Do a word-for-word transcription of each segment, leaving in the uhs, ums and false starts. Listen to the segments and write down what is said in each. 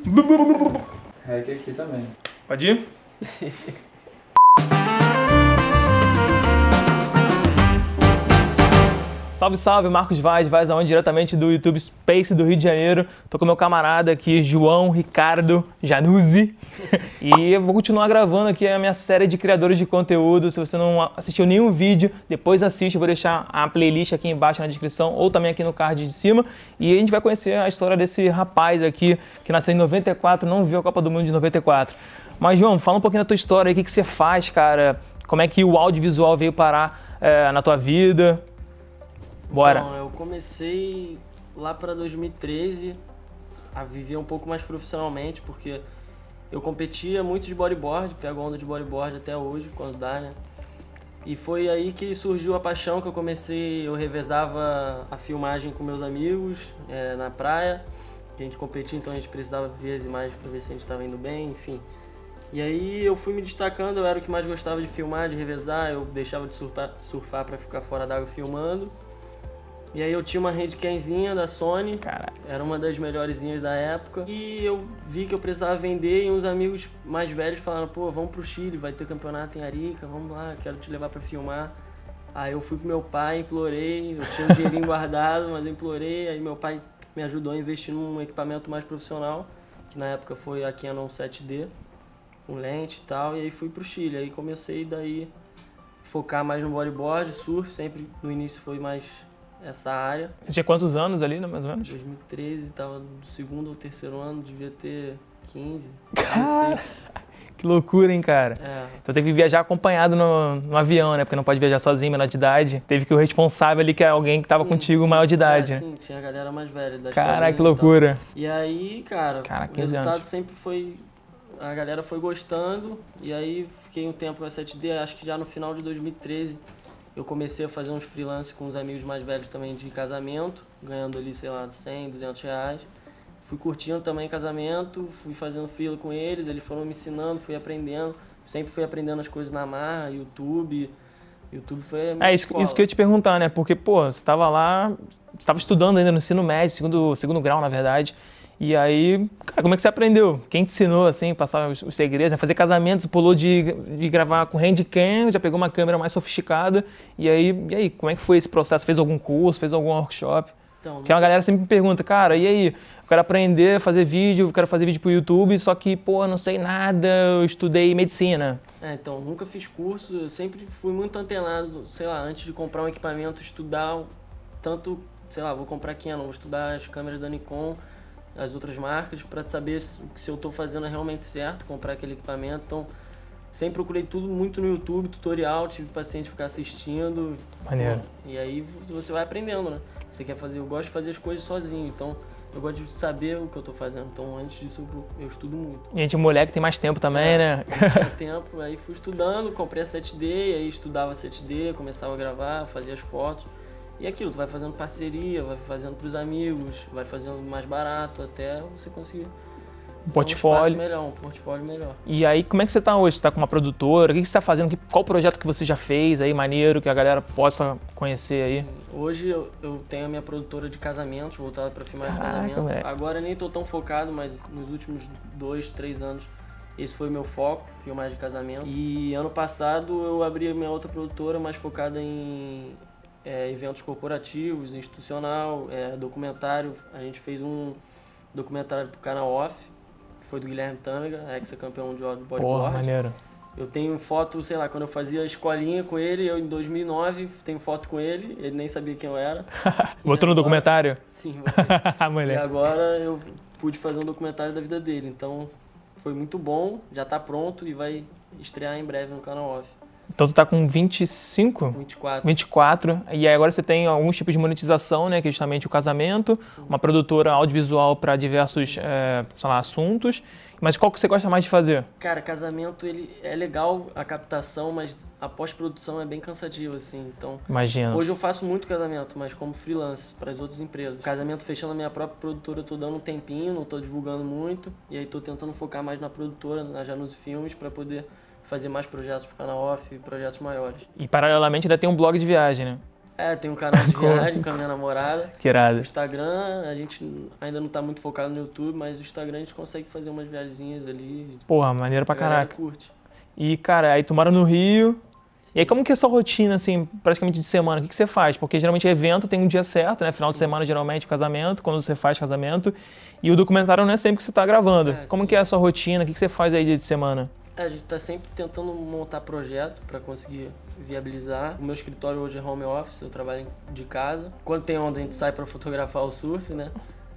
Rec aqui também. Pode ir? Salve, salve, Marcos Vaz, Vaz aonde? Diretamente do YouTube Space do Rio de Janeiro. Tô com meu camarada aqui, João Ricardo Januzzi. E eu vou continuar gravando aqui a minha série de criadores de conteúdo. Se você não assistiu nenhum vídeo, depois assiste. Eu vou deixar a playlist aqui embaixo na descrição ou também aqui no card de cima. E a gente vai conhecer a história desse rapaz aqui que nasceu em noventa e quatro, não viu a Copa do Mundo de noventa e quatro. Mas, João, fala um pouquinho da tua história aí, o que, que você faz, cara? Como é que o audiovisual veio parar é, na tua vida? Bora. Então, eu comecei lá para dois mil e treze a viver um pouco mais profissionalmente, porque eu competia muito de bodyboard, pego onda de bodyboard até hoje, quando dá, né? E foi aí que surgiu a paixão, que eu comecei, eu revezava a filmagem com meus amigos é, na praia, que a gente competia, então a gente precisava ver as imagens para ver se a gente estava indo bem, enfim. E aí eu fui me destacando, eu era o que mais gostava de filmar, de revezar, eu deixava de surfar, surfar para ficar fora d'água filmando. E aí eu tinha uma handcamzinha da Sony, Caraca. Era uma das melhorzinhas da época. E eu vi que eu precisava vender e uns amigos mais velhos falaram, pô, vamos pro Chile, vai ter campeonato em Arica, vamos lá, quero te levar pra filmar. Aí eu fui pro meu pai, implorei, eu tinha um dinheirinho guardado, mas eu implorei, aí meu pai me ajudou a investir num equipamento mais profissional, que na época foi a Canon sete D, com lente e tal, e aí fui pro Chile. Aí comecei daí focar mais no bodyboard, surf, sempre no início foi mais essa área. Você tinha quantos anos ali, né, mais ou menos? dois mil e treze, tava do segundo ou terceiro ano, devia ter quinze, Cara, que loucura, hein, cara? É. Então teve que viajar acompanhado no, no avião, né? Porque não pode viajar sozinho, menor de idade. Teve que o responsável ali, que é alguém que tava Sim, contigo, sim. maior de idade. É, né? sim, tinha a galera mais velha. Da Caraca, que escolinha e tal. loucura. E aí, cara, Caraca, o quinze resultado anos. sempre foi... A galera foi gostando, e aí fiquei um tempo com a sete D, acho que já no final de dois mil e treze eu comecei a fazer uns freelance com uns amigos mais velhos também de casamento, ganhando ali, sei lá, cem, duzentos reais. Fui curtindo também casamento, fui fazendo freela com eles, eles foram me ensinando, fui aprendendo, sempre fui aprendendo as coisas na marra, YouTube, YouTube foi a minha É isso, escola. isso que eu ia te perguntar, né? Porque, pô, você tava lá, você tava estudando ainda no ensino médio, segundo, segundo grau, na verdade. E aí, cara, como é que você aprendeu? Quem te ensinou, assim, passar os, os segredos, né? Fazer casamento, pulou de, de gravar com handcam, já pegou uma câmera mais sofisticada. E aí, e aí, como é que foi esse processo? Fez algum curso, fez algum workshop? Então, Porque uma galera sempre me pergunta, cara, e aí? Eu quero aprender a fazer vídeo, eu quero fazer vídeo pro YouTube, só que, pô, não sei nada, eu estudei medicina. É, então, nunca fiz curso, eu sempre fui muito antenado, sei lá, antes de comprar um equipamento, estudar tanto, sei lá, vou comprar Canon, vou estudar as câmeras da Nikon, as outras marcas, para saber se, se eu estou fazendo é realmente certo, comprar aquele equipamento. Então, sempre procurei tudo muito no YouTube, tutorial, tive paciente ficar assistindo. Maneiro. Pô, e aí você vai aprendendo, né? Você quer fazer, eu gosto de fazer as coisas sozinho, então eu gosto de saber o que eu estou fazendo. Então, antes disso, eu, eu estudo muito. E a gente, mulher que tem mais tempo também, É, né? não tinha tempo, aí fui estudando, comprei a sete D, aí estudava sete D, começava a gravar, fazia as fotos. E aquilo, tu vai fazendo parceria, vai fazendo pros amigos, vai fazendo mais barato até você conseguir Um portfólio. um melhor, um portfólio melhor. E aí, como é que você tá hoje? Você tá com uma produtora? O que você tá fazendo? Qual projeto que você já fez aí, maneiro, que a galera possa conhecer aí? Hoje eu, eu tenho a minha produtora de casamentos, voltada para filmar de Caraca, casamento. moleque. Agora nem tô tão focado, mas nos últimos dois, três anos esse foi o meu foco, filmar de casamento. E ano passado eu abri a minha outra produtora mais focada em é, eventos corporativos, institucional, é, documentário. A gente fez um documentário pro canal Off, que foi do Guilherme Tâmega, ex-campeão de bodyboard. Porra, maneiro. Eu tenho foto, sei lá, quando eu fazia escolinha com ele, eu em dois mil e nove tenho foto com ele, ele nem sabia quem eu era. Botou no agora- documentário? Sim, botei. E Moleque. agora eu pude fazer um documentário da vida dele, então foi muito bom, já tá pronto e vai estrear em breve no canal Off. Então tu tá com vinte e cinco? vinte e quatro. vinte e quatro, e aí agora você tem alguns tipos de monetização, né, que é justamente o casamento, uma produtora audiovisual para diversos, é, sei lá, assuntos, mas qual que você gosta mais de fazer? Cara, casamento ele é legal a captação, mas a pós-produção é bem cansativa, assim, então... Imagina. Hoje eu faço muito casamento, mas como freelance para as outras empresas. Casamento fechando a minha própria produtora, eu tô dando um tempinho, não tô divulgando muito, e aí tô tentando focar mais na produtora, na Januzzi Filmes, para poder fazer mais projetos pro canal Off e projetos maiores. E paralelamente ainda tem um blog de viagem, né? É, tem um canal de viagem com a minha namorada. Que irado. O Instagram, a gente ainda não tá muito focado no YouTube, mas o Instagram a gente consegue fazer umas viagenzinhas ali. Porra, maneiro pra A galera caraca. curte. E, cara, aí tu mora no Rio. E aí como que é a sua rotina, assim, praticamente de semana? O que, que você faz? Porque geralmente evento tem um dia certo, né? Final de semana, geralmente, casamento, quando você faz casamento. E o documentário não é sempre que você tá gravando. É, como sim. que é a sua rotina? O que, que você faz aí dia de semana? É, a gente tá sempre tentando montar projeto para conseguir viabilizar. O meu escritório hoje é home office, eu trabalho de casa. Quando tem onda a gente sai para fotografar o surf, né?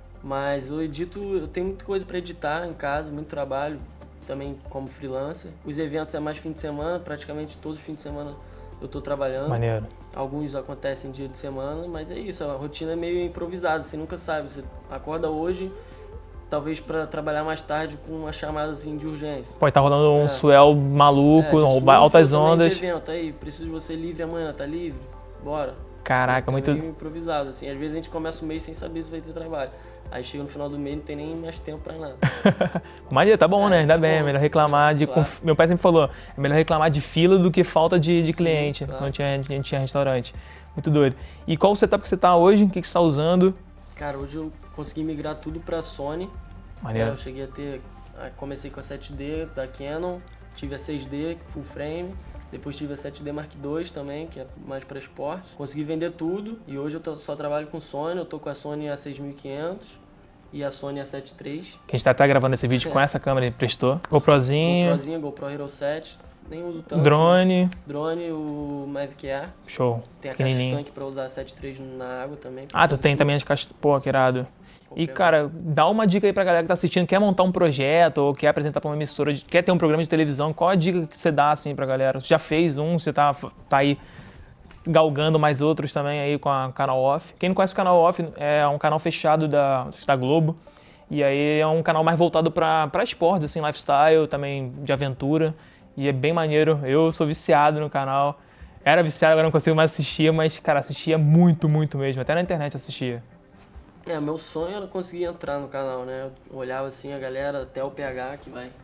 Mas eu edito, eu tenho muita coisa para editar em casa, muito trabalho também como freelancer. Os eventos é mais fim de semana, praticamente todos os fins de semana eu tô trabalhando. Maneiro. Alguns acontecem dia de semana, mas é isso, a rotina é meio improvisada, você nunca sabe. Você acorda hoje, talvez para trabalhar mais tarde com uma chamada assim de urgência. Pode estar rolando um É. swell maluco, É, de surf, altas ou também ondas. de evento, aí, preciso de você livre amanhã, tá livre? Bora. Caraca, Tá muito... meio improvisado, assim. Às vezes a gente começa o mês sem saber se vai ter trabalho. Aí chega no final do mês e não tem nem mais tempo pra nada. Maneiro, tá bom, É, né? isso Ainda é bem, é bom. melhor reclamar de... Claro. conf- Meu pai sempre falou, é melhor reclamar de fila do que falta de, de cliente, claro. quando tinha, a gente tinha restaurante. Muito doido. E qual o setup que você tá hoje? O que, que você tá usando? Cara, hoje eu consegui migrar tudo pra Sony. Maneiro. Eu cheguei a ter... ah, comecei com a sete D da Canon, tive a seis D, full frame. Depois tive a sete D Mark dois também, que é mais para esporte. Consegui vender tudo e hoje eu tô, só trabalho com Sony. Eu tô com a Sony A seis mil e quinhentos e a Sony A setenta e três. Que a gente tá até gravando esse vídeo com essa câmera, ele prestou. GoProzinho, GoProzinha, GoPro Hero sete. Nem uso tanto. drone, Drone, o Mavic Air. show, Tem a caixa de pequenininho. tanque para usar a setenta e três na água também. Ah, tu tem também as caixas... Pô, que irado. E, Qualquer cara, dá uma dica aí pra galera que tá assistindo, quer montar um projeto ou quer apresentar pra uma emissora, de- quer ter um programa de televisão, qual a dica que você dá, assim, pra galera? Você já fez um, você tá, tá aí galgando mais outros também aí com a Canal Off. Quem não conhece o Canal Off, é um canal fechado da, da Globo, e aí é um canal mais voltado pra, pra esportes, assim, lifestyle, também de aventura, e é bem maneiro. Eu sou viciado no canal, era viciado, agora não consigo mais assistir, mas, cara, assistia muito, muito mesmo, até na internet assistia. É, meu sonho era conseguir entrar no canal, né? Eu olhava assim a galera, até o P H que vai.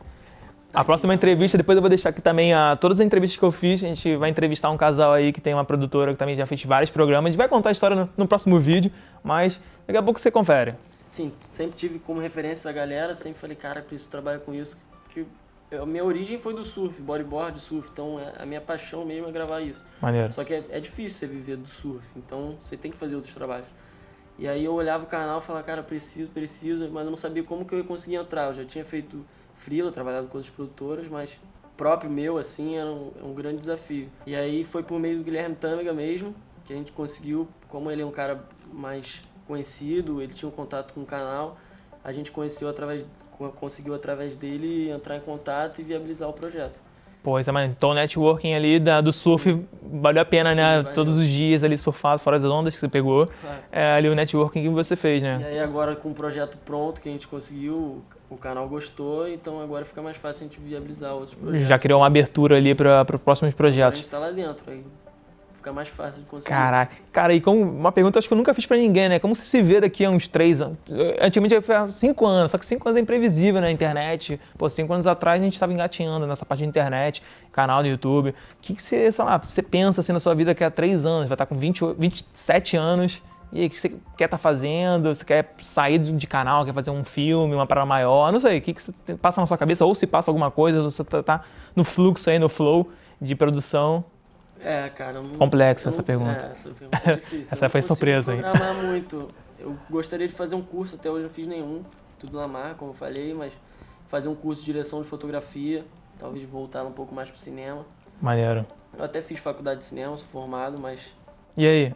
A próxima entrevista, depois eu vou deixar aqui também a, todas as entrevistas que eu fiz. A gente vai entrevistar um casal aí que tem uma produtora que também já fez vários programas. A gente vai contar a história no, no próximo vídeo, mas daqui a pouco você confere. Sim, sempre tive como referência a galera, sempre falei, cara, preciso trabalhar com isso. Que eu- a minha origem foi do surf, bodyboard, surf, então é- a minha paixão mesmo é gravar isso. Maneiro. Só que é, é difícil você viver do surf, então você tem que fazer outros trabalhos. E aí eu olhava o canal e falava, cara, preciso, preciso, mas eu não sabia como que eu ia conseguir entrar. Eu já tinha feito freela, trabalhado com outras produtoras, mas próprio meu, assim, era um, é um grande desafio. E aí foi por meio do Guilherme Tâmega mesmo, que a gente conseguiu, como ele é um cara mais conhecido, ele tinha um contato com o canal, a gente conheceu através, conseguiu através dele entrar em contato e viabilizar o projeto. Pô, isso é maneiro. Então o networking ali da, do surf valeu a pena, Sim, né? valeu. Todos os dias ali surfado, fora as ondas que você pegou. Claro. É ali o networking que você fez, E né? aí agora com o projeto pronto que a gente conseguiu, o canal gostou, então agora fica mais fácil a gente viabilizar outros projetos. Já criou uma abertura ali para os próximos A projetos. gente tá lá dentro, aí fica mais fácil de conseguir. Caraca. Cara, e como uma pergunta acho que eu nunca fiz pra ninguém, né? Como você se vê daqui a uns três anos? Antigamente foi há cinco anos, só que cinco anos é imprevisível na internet. Pô, cinco anos atrás a gente estava engatinhando nessa parte de internet, canal do YouTube. O que, que você, sei lá, você pensa assim na sua vida daqui a três anos? Vai estar com vinte, vinte e sete anos. E aí, o que você quer estar fazendo? Você quer sair de canal, quer fazer um filme, uma parada maior? Não sei, o que, que você tem- passa na sua cabeça? Ou se passa alguma coisa, ou você tá, tá no fluxo aí, no flow de produção. É, cara. eu não- Complexa eu essa não- pergunta. É, essa pergunta é difícil. Essa Eu não foi consigo surpresa, hein? programar muito. Eu gostaria de fazer um curso, até hoje eu não fiz nenhum. Tudo na marca, como eu falei, mas fazer um curso de direção de fotografia, talvez voltar um pouco mais pro cinema. Maneiro. Eu até fiz faculdade de cinema, sou formado, mas E aí?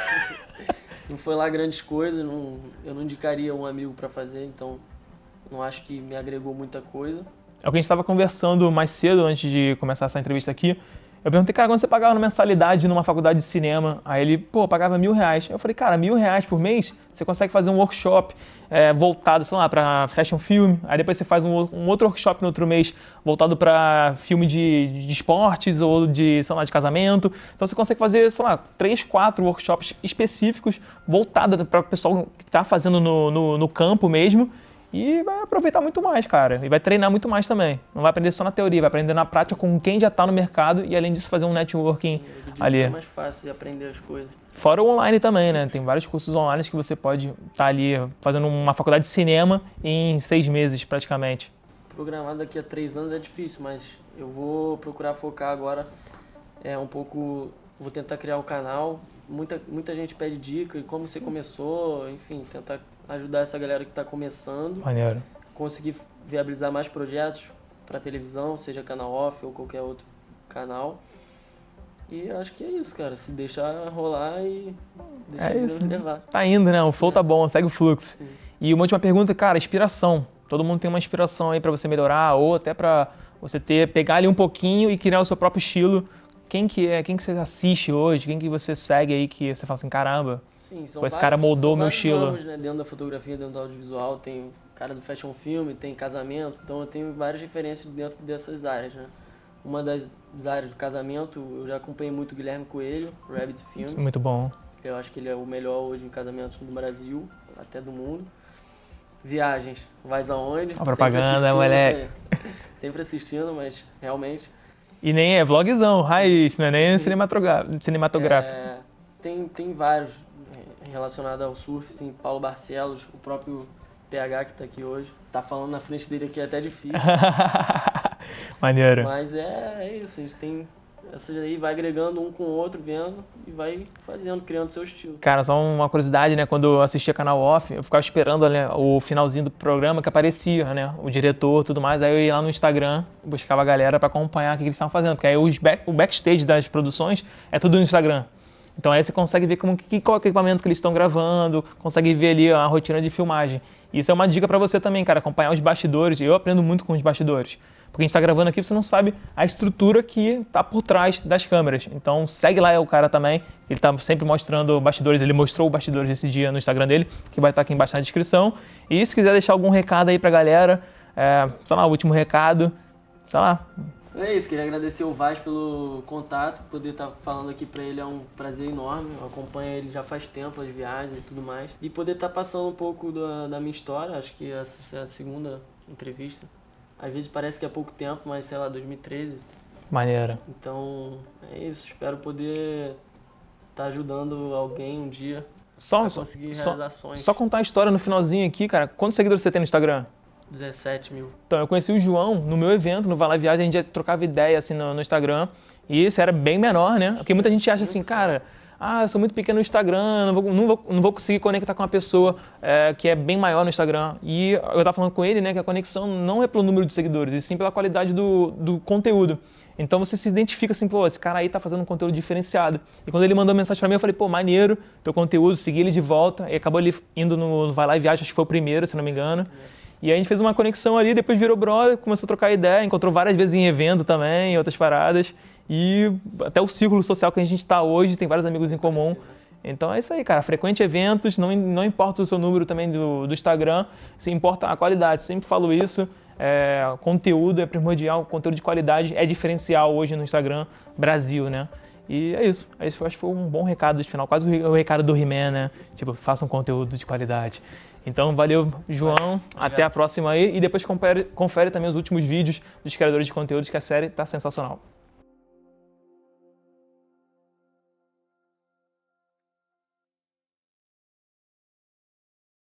não foi lá grandes coisas, não, eu não indicaria um amigo para fazer, então não acho que me agregou muita coisa. É o que a gente estava conversando mais cedo, antes de começar essa entrevista aqui. Eu perguntei, cara, quando você pagava mensalidade numa faculdade de cinema? Aí ele, pô, pagava mil reais. Eu falei, cara, mil reais por mês, você consegue fazer um workshop é, voltado, sei lá, para fashion film. Aí depois você faz um, um outro workshop no outro mês voltado para filme de, de esportes ou de, sei lá, de casamento. Então você consegue fazer, sei lá, três, quatro workshops específicos voltados para o pessoal que está fazendo no, no, no campo mesmo. E vai aproveitar muito mais, cara. E vai treinar muito mais também. Não vai aprender só na teoria, vai aprender na prática com quem já está no mercado e, além disso, fazer um networking Eu acredito que ali. é mais fácil de aprender as coisas. Fora o online também, né? Tem vários cursos online que você pode estar tá ali fazendo uma faculdade de cinema em seis meses, praticamente. Programar daqui a três anos é difícil, mas eu vou procurar focar agora é, um pouco... Vou tentar criar um canal. Muita, muita gente pede dica e como você começou, enfim, tentar ajudar essa galera que está começando. Maneiro. Conseguir viabilizar mais projetos para televisão, seja canal off ou qualquer outro canal. E acho que é isso, cara. Se deixar rolar e deixar é isso, levar. Tá indo, né? O flow é. tá bom, segue o fluxo. Sim. E uma última pergunta, cara, inspiração. Todo mundo tem uma inspiração aí para você melhorar ou até para você ter, pegar ali um pouquinho e criar o seu próprio estilo. Quem que é? Quem que você assiste hoje? Quem que você segue aí que você fala assim, caramba, Sim, são pô, esse vários, cara moldou o meu estilo. Ramos, né? Dentro da fotografia, dentro do audiovisual, tem cara do fashion film, tem casamento, então eu tenho várias referências dentro dessas áreas, né? Uma das áreas do casamento, eu já acompanhei muito o Guilherme Coelho, Rabbit Films. Muito bom. Eu acho que ele é o melhor hoje em casamentos do Brasil, até do mundo. Viagens, vais aonde? A propaganda, moleque. Sempre assistindo, mas realmente... E nem é vlogzão, raiz, não é nem cinematográfico. É, tem, tem vários relacionados ao surf, assim, Paulo Barcelos, o próprio P H que está aqui hoje. Tá falando na frente dele aqui é até difícil. Maneiro. Mas é, é isso, a gente tem... Essa aí vai agregando um com o outro, vendo e vai fazendo, criando seu estilo. Cara, só uma curiosidade, né? Quando eu assistia Canal Off, eu ficava esperando, né, o finalzinho do programa que aparecia, né? O diretor e tudo mais. Aí eu ia lá no Instagram, buscava a galera para acompanhar o que eles estavam fazendo. Porque aí os back, o backstage das produções é tudo no Instagram. Então aí você consegue ver como, que, qual é o equipamento que eles estão gravando, consegue ver ali a rotina de filmagem. Isso é uma dica para você também, cara, acompanhar os bastidores. Eu aprendo muito com os bastidores. Porque a gente está gravando aqui, você não sabe a estrutura que está por trás das câmeras. Então segue lá o cara também, ele está sempre mostrando bastidores, ele mostrou bastidores esse dia no Instagram dele, que vai estar aqui embaixo na descrição. E se quiser deixar algum recado aí pra galera, é, sei lá, o último recado, sei lá. É isso, queria agradecer o Vaz pelo contato, poder estar falando aqui pra ele é um prazer enorme. Eu acompanho ele já faz tempo, as viagens e tudo mais. E poder estar passando um pouco da, da minha história, acho que essa é a segunda entrevista. Às vezes parece que é pouco tempo, mas sei lá, dois mil e treze. Maneiro. Então, é isso. Espero poder estar ajudando alguém um dia só, a conseguir só, realizações. Só contar a história no finalzinho aqui, cara. Quantos seguidores você tem no Instagram? dezessete mil. Então, eu conheci o João no meu evento, no Vai Lá Viagem, a gente já trocava ideia assim no, no Instagram. E isso era bem menor, né? Porque muita gente acha assim, cara... Ah, eu sou muito pequeno no Instagram, não vou, não vou, não vou conseguir conectar com uma pessoa é, que é bem maior no Instagram. E eu estava falando com ele, né, que a conexão não é pelo número de seguidores, e sim pela qualidade do, do conteúdo. Então você se identifica assim, pô, esse cara aí tá fazendo um conteúdo diferenciado. E quando ele mandou mensagem para mim, eu falei, pô, maneiro, teu conteúdo, segui ele de volta. E acabou ele indo no, no Vai Lá e Viagem, acho que foi o primeiro, se não me engano. E aí a gente fez uma conexão ali, depois virou brother, começou a trocar ideia, encontrou várias vezes em evento também, em outras paradas. E até o círculo social que a gente está hoje, tem vários amigos em comum. Então é isso aí, cara. Frequente eventos, não, não importa o seu número também do, do Instagram, se importa a qualidade. Sempre falo isso, é, conteúdo é primordial, conteúdo de qualidade é diferencial hoje no Instagram Brasil, né? E é isso. Esse eu acho que foi um bom recado de final, quase o recado do He-Man, né? Tipo, faça um conteúdo de qualidade. Então, valeu, João. Obrigado. Até a próxima aí. E depois confere, confere também os últimos vídeos dos criadores de conteúdos, que a série tá sensacional.